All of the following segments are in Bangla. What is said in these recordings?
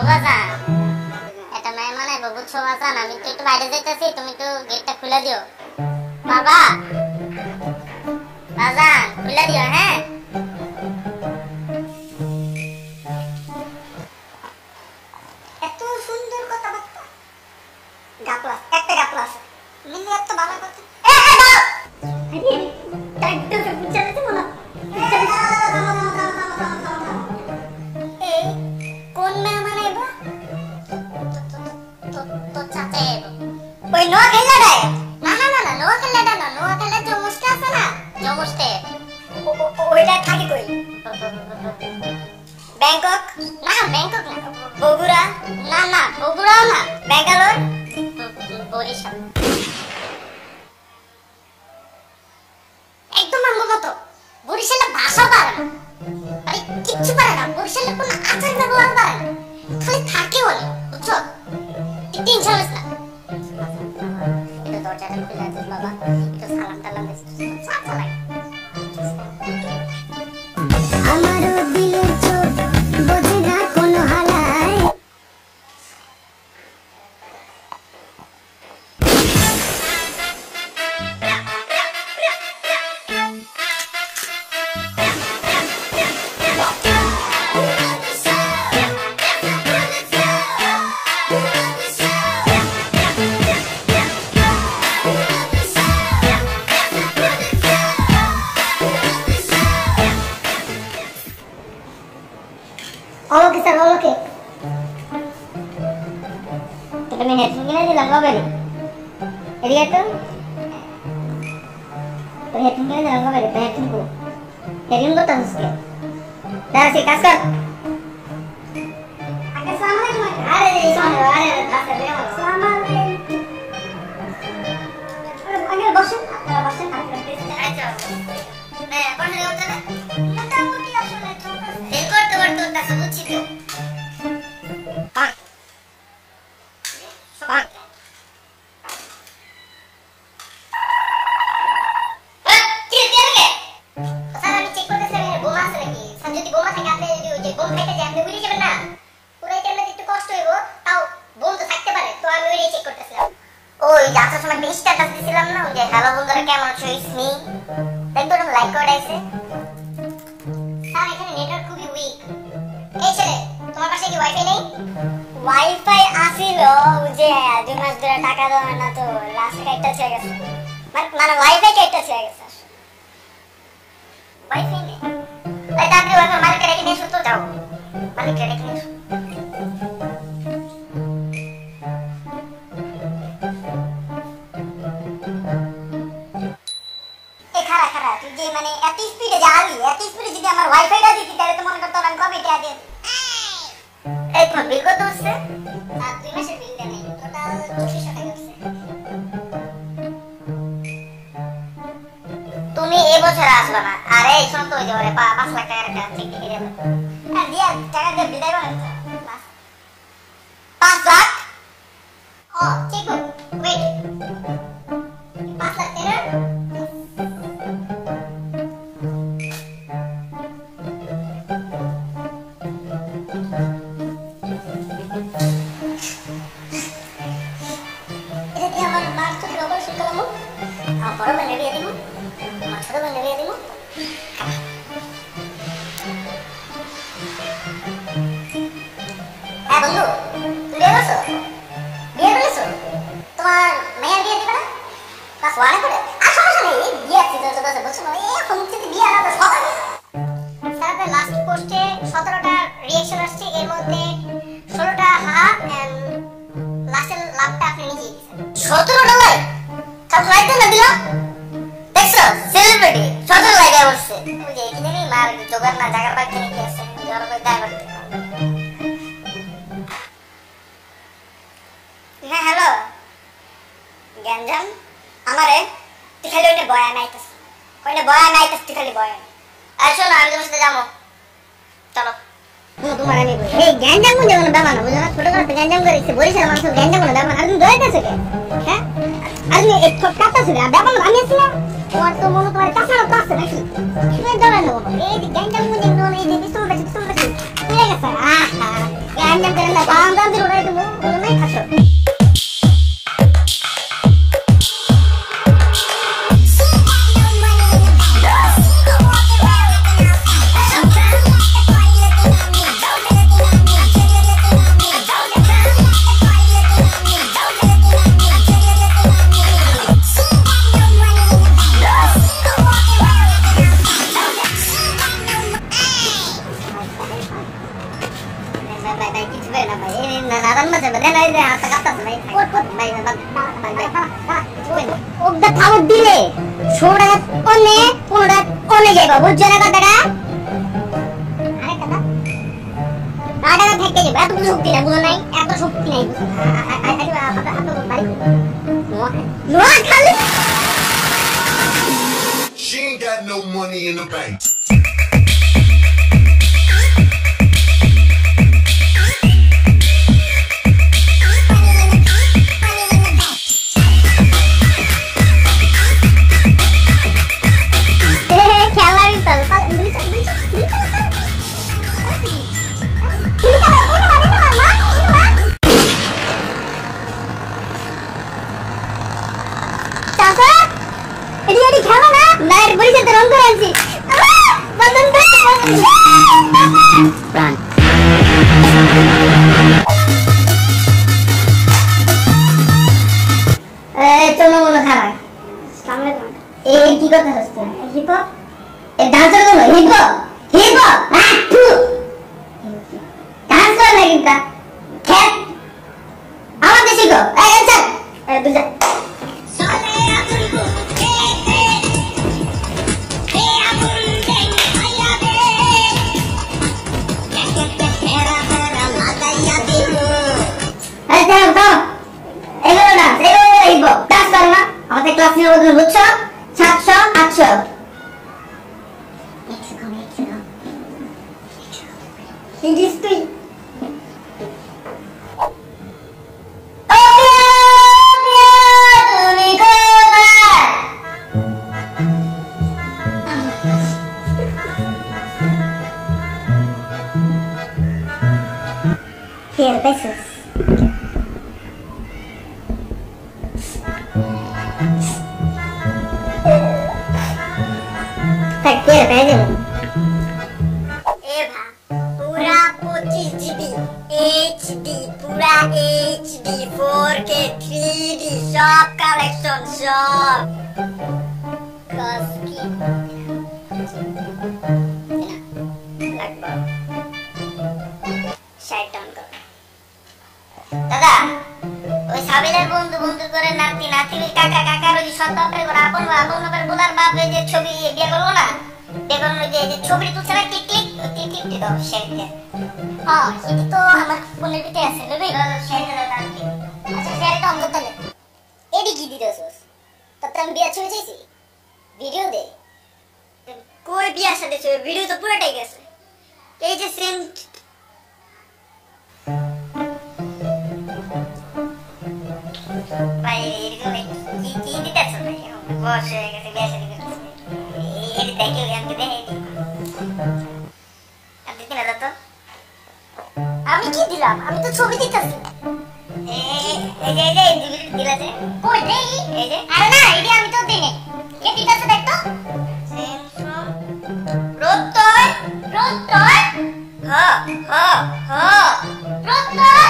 বাজান এটা মেহমান আইবো বুঝছো বাজান আমি তো একটু বাইরে যাইতাছি তুমি একটু গেটটা খুলে দিও বাবা বাজান খুলে দিও হ্যাঁ এত সুন্দর কথাবার্তা গাপলা একটা গাপলা আছে মিলি এত ভালো কথা আরে টাইট তো বুঝা যেতে মনে এই কোন মেহমান আইবো তো চাচা আইবো ওই নোয়া খেলাডা না না না না নোয়া খেলাডা না নোয়া খেলা জমুসটা আছে না জমুসতে ওইটা থাকে কই ব্যাংকক না ব্যাংকক না বগুড়া না না বগুড়াও না ব্যাঙ্গালোর বরিশাল একদম আমার মতো বরিশালে ভাষা পারে না আরে কিচ্ছু পারে না বরিশালে কোনো আচার ব্যবহার পারে না খালি থাকে বলে বুঝছো টেনশন হইছ না এটা দরজাটা খুলে দিস বাবা একটু সালাম টালাম দিস চাচা লাগে আমারও দিলের চোখ বোঝে না কোনো হালায় ओके सर ओके तो मैं हेडफोन किने दिलाम बाबा रे एरिया तो हेडफोन किने दिलाम बाबा रे हेडफोन को हेडफोन को तंस के दादा से कास कर आगे सामने तुम अरे दादा से रे सामने अरे आगे बसन अच्छा मैं कौन है होता है मोटामोटी আসলে চলতেছে করতে করতে তাসে বুঝছি তো পাক পাক কি রে স্যার আমি চেক করতেছি বোমা আছে নাকি স্যার যদি বোমা থাকে আপনি যদি ওই যে বোম খাইতে যে আপনি বুঝে যাবেন না পুরাই টাইমে একটু কষ্ট হইব তাও বোম তো থাকতে পারে তো আমি ওইটাই চেক করতেছিলাম ওই যাত্রার সময় একটা স্ট্যাটাস দিছিলাম না ওই যে হ্যালো বন্ধুরা কেমন আছো ইটস মি দেখো না লাইক করে আইছে স্যার এখানে নেটওয়ার্ক খুবই উইক এই ছেলে তোমার পাশে কি ওয়াইফাই নেই ওয়াইফাই আছিল যে 2 মাস ধরে টাকা দাও না তো লাস্ট কাইটটা ছেড়ে গেছে মানে ওয়াইফাই কাইটটা ছেড়ে গেছে ওয়াইফাই নেই তাই আপনি ওয়াইফাই মালিককে রেখে নিয়ে শুতো যাও মালিককে রেখে নিয়ে তুই যে মানে এত স্পিডে যাবি এত স্পিডে যদি আমার ওয়াইফাইটা দিতি তাহলে তো মনে করতে আমি কবে কে আগে এই তোমার বিল কত হচ্ছে আর 2 মাসের বিল দেয় নাই টোটাল 2500 টাকা হচ্ছে তুমি এই বছর আসবে না আরে এই শুন তো ওই যে 5 লাখ টাকার একটা চেক দিয়ে দেব আর দিয়া টাকা দিয়ে বিদায় করো 5 লাখ ও চেক ওয়েট 5 লাখ টাকা বড় বানিয়ে দিয়ে দিব ছোট বানিয়ে দিয়ে দিব হ্যাঁ বন্ধু তুমি বিয়ে করেছো তোমার মেয়ের বিয়ে দিবে না ক্লাস 1 করে আর সমস্যা নেই বিয়ে আছে তো বলছো না এখন থেকে বিয়ে আলাদা সবাই স্যার লাস্ট পোস্টে 17টা রিঅ্যাকশন আসছে এর মধ্যে 16টা হা এন্ড লাস্টের লাভটা আপনি নিজেই দিয়েছেন 17টা লাইক সব লাইক না দিল দেখছো সেলিব্রিটি ছোট লাগে বলছে ওই যে এখানেই মার জোগাড় না জায়গা পাইতে নিতে আছে যারা কই দায় করতে হ্যাঁ হ্যালো গঞ্জাম আমারে তুই খালি ওনে বয়া নাইতাস কইনে বয়া নাইতাস তুই খালি বয়া আর শোনো আমি তোমার সাথে যাবো চলো তোমার আমি এই গঞ্জাম কোন জায়গা দাবা না বুঝো না ছোট করে গঞ্জাম করেছে বরিশাল মানুষ গঞ্জাম কোন দাবা না আর তুমি দইতাছ কে হ্যাঁ আর তুমি এক কাটা ছিল দাবা না আমি আসলাম তোমার তো মনে তোমার কাছাড়া তো আছে নাকি তুমি দাবা না এই গঞ্জাম কোন জায়গা এই যে বিস্তর বেশি ঠিক আছে আহা anjam keren lah. Anjam di udah itu mau naik kasar. ওটা থাও দিলে 16 টাকা কোনে 15 টাকা কোনে যাইবা বুঝছ না কথাটা আরে কথা টাকা থেকে যাবে এত শক্তি না বুঝো নাই এত শক্তি নাই আরে আপনি বাড়ি নোয়া খালি She ain't got no money in the bank. Run. চলো মনে খারাপ সামনে এই কি কথা হচ্ছে হিপ হপ এ ডান্সার গুলো hip hop hip hop dance করে না কিন্তু খেত আমাদের শিখো এই চল দুজা আমাদের ক্লাস নিয়ে বলতে বুঝছো 700 800 ইংলিশ তুই Here, pesos. Quiere pedir. Eva, pura 25 GB, HD, pura HD, 4K, 3D, shop collection, shop. Koski. Shut down karo. Dada, ওই সাবিলের বন্ধু বন্ধু করে নাতি নাতি কাকা কাকার ওই সন্তানের করে আপন আপন বলার বাপ যে ছবি বিয়ে করলো না দেখুন যে ছবি তুলছে না টিক টিক টিক টিক দাও শেয়ারতে হ্যাঁ এটা তো আমার ফোনের ভিতরে আছে নেবে শেয়ারতে দাও আচ্ছা শেয়ারটা অন করতে হবে এডি কি দিতেছস তত আমি বিয়া ছবি চাইছি ভিডিও দে কই বিয়ার সাথে ছবি ভিডিও তো পুরোটাই গেছে এই যে সেম ভাই এরকম কি দিতেছ ভাই বস হয়ে গেছে বিয়া সাথে এই দেখো আমি দেই আপনি কি না তো আমি কি দিলাম আমি তো ছবি দিতেছি এই যে দিলাছে কই দেই এই যে আরে না এই আমি তো দেই কে দিতেছে দেখ তো সেন্ট্রাল রোতয় হ্যাঁ রোতয়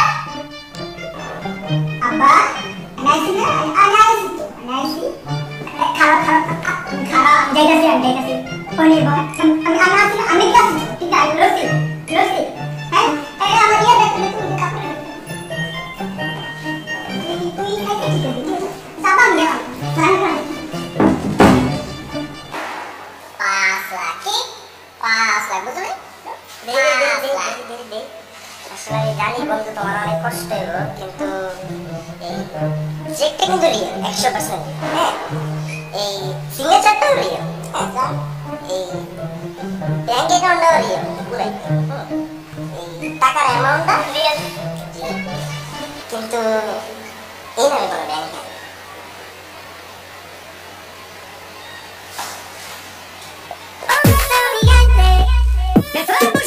আব্বা নাইসি না নাইসি খারাপ যাইতাছি পনির বাবা আমি আসি ঠিক আছে লসি হ্যাঁ এই আমার ইয়া দেখতে তুই কাপড় তুই খাইতে ঠিক আছে যাবা আমি জানি না 5 লাখ বুঝলি দে আসলে জানি বন্ধু তোমার অনেক কষ্ট হলো কিন্তু এই চেকটা কিন্তু রিয়েল 100% হ্যাঁ এই সিগনেচারটাও রিয়েল আচ্ছা এই ব্যাংক অ্যাকাউন্টটাও রিয়েল পুরাই এই টাকার অ্যামাউন্টটা রিয়েল কিন্তু এই নামে কোনো ব্যাংক নেই